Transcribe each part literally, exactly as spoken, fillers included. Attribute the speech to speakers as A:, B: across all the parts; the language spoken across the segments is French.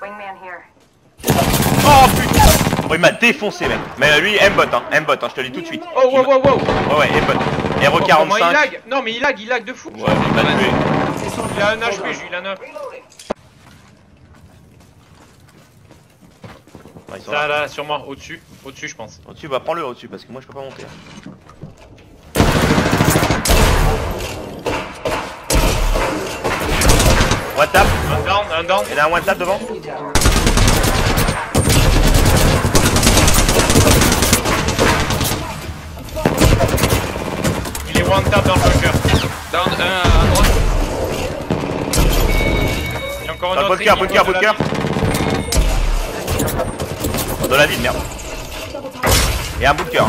A: Oh putain. Oh, il m'a défoncé mec. Mais lui aimbot hein, aimbot hein, je te le dis tout de suite.
B: Oh wow wow wow.
A: Ouais ouais aimbot. R
B: Oh,
A: quarante-cinq.
B: comment il lag. Non mais il lag, il lag de fou.
A: Ouais il m'a tué.
B: Il a un H P, il a un.
A: Ouais, ils sont
B: Là
A: là.
B: là sur moi, au-dessus, au-dessus je pense.
A: Au-dessus, bah prends-le au-dessus parce que moi je peux pas monter. One tap.
B: Un down, un down.
A: Il y en a un one tap devant.
B: Il est one tap dans le bunker.
C: Down un à droite.
B: Il y a encore un
A: Dans le
B: autre.
A: bunker,
B: équipe
A: bunker,
B: de la
A: bunker. Oh, dans la ville, merde. Il y a un bunker.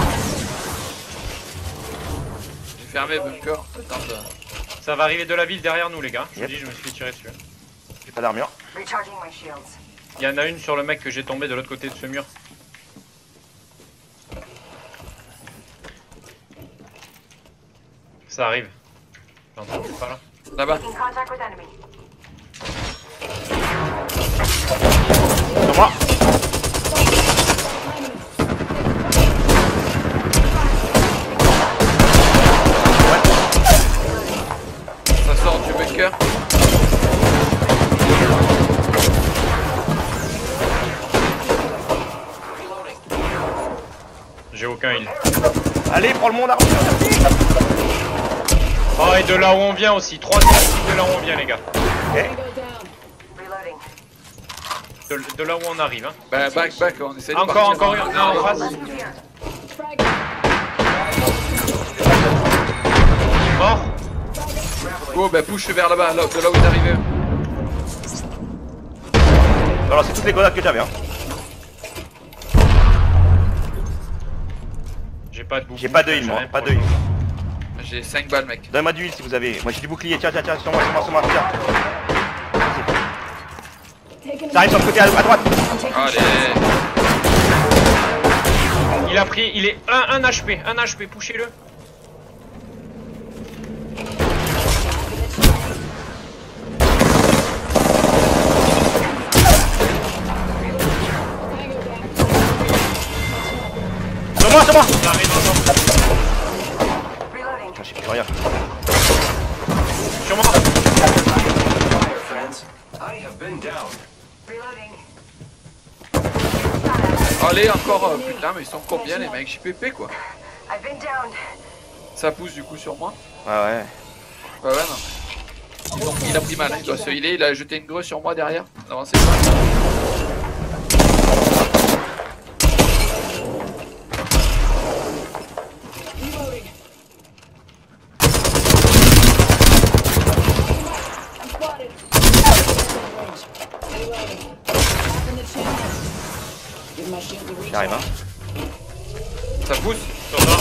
C: J'ai fermé bunker. Attends, de-
B: Ça va arriver de la ville derrière nous les gars. Je vous
A: Yep.
B: dis, je me suis tiré dessus.
A: J'ai pas d'armure.
B: Il y en a une sur le mec que j'ai tombé de l'autre côté de ce mur. Ça arrive. J'entends pas là.
C: Là-bas.
A: Sur moi.
C: Ça sort du bunker.
B: J'ai aucun heal.
A: Allez, prends le monde armure.
B: Oh et de là où on vient aussi. Trois équipes de là où on vient les gars.
A: Ok.
B: De, de là où on arrive hein.
C: Bah back back, on essaie de
B: Encore,
C: partir.
B: encore une. Non, en face. Mort.
C: Oh bah push vers là-bas, là, de là où vous arrivez.
A: Alors c'est toutes les grenades que j'avais hein.
B: J'ai pas de bouclier.
A: J'ai pas de heal moi, pas de heal.
C: J'ai cinq balles mec.
A: Donnez-moi du heal si vous avez. Moi j'ai du bouclier, tiens, tiens, tiens, sur moi, sur moi, sur moi, tiens. Ça arrive sur le côté à, à droite.
C: Allez.
B: Il a pris, il est un, un H P, un H P, poussez-le.
A: Sur moi, sur moi.
B: Il arrive encore.
A: Putain, j'ai plus rien.
B: Sur moi.
C: Allez encore, euh, putain mais ils sont combien les mecs J P P quoi. Ça pousse du coup sur moi.
A: Ouais, ouais.
C: Ouais ouais non. Ils ont- il a pris mal, hein, il doit se healer, il a jeté une grue sur moi derrière. Avancez pas.
A: J'arrive hein.
C: Ça pousse.
B: Sur toi.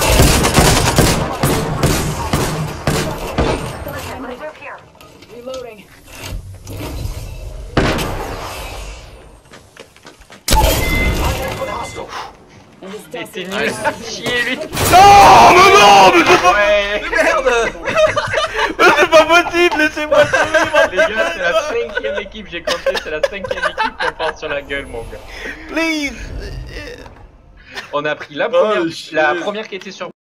B: Il était nul à chier lui.
A: Non, mais non, mais c'est pas,
B: Ouais.
C: Merde.
A: mais c'est pas possible, laissez-moi survivre.
B: Les gars, c'est la cinquième équipe, j'ai compté, c'est la cinquième équipe qu'on part sur la gueule mon gars.
A: Please.
B: On a pris la première,
C: Oh, shit.
B: la première qui était sur